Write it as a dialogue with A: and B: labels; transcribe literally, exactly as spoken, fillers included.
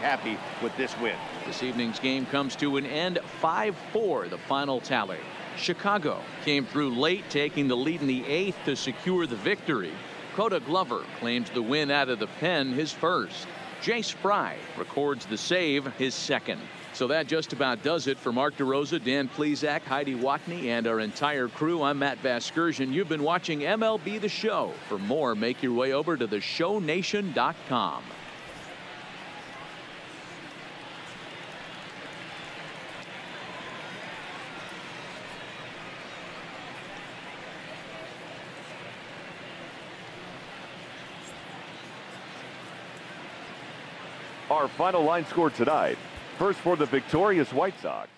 A: happy with this win.
B: This evening's game comes to an end. five four the final tally. Chicago came through late, taking the lead in the eighth to secure the victory. Coda Glover claims the win out of the pen, his first. Jace Fry records the save, his second. So that just about does it for Mark DeRosa, Dan Plesac, Heidi Watney, and our entire crew. I'm Matt Vasgersian. You've been watching M L B The Show. For more, make your way over to the show nation dot com.
C: Our final line score tonight. First for the victorious White Sox,